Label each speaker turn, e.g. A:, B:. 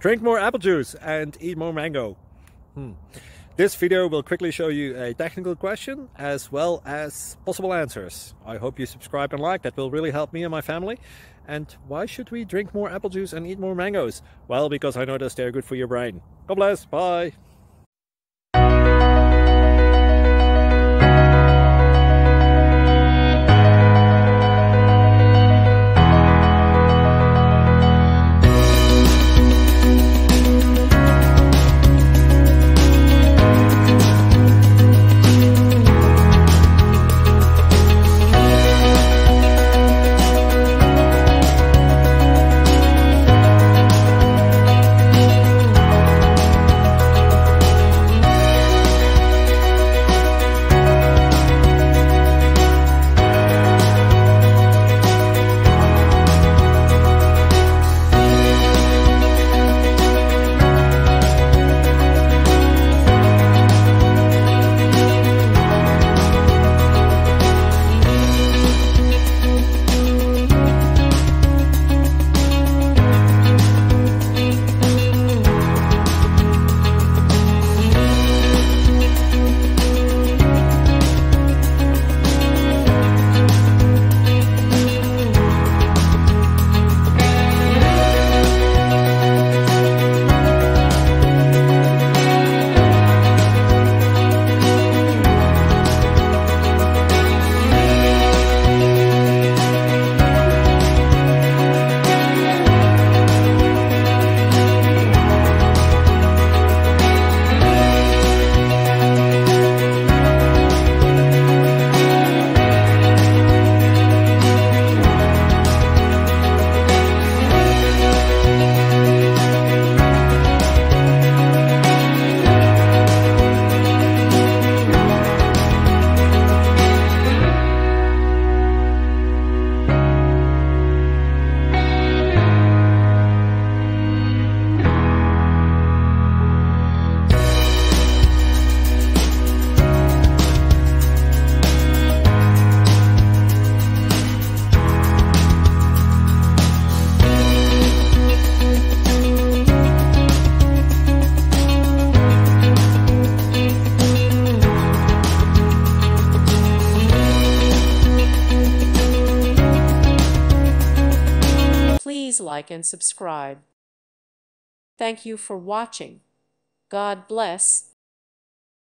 A: Drink more apple juice and eat more mango. This video will quickly show you a technical question as well as possible answers. I hope you subscribe and like, that will really help me and my family. And why should we drink more apple juice and eat more mangoes? Well, because I noticed they're good for your brain. God bless, bye!
B: Please like and subscribe. Thank you for watching. God bless.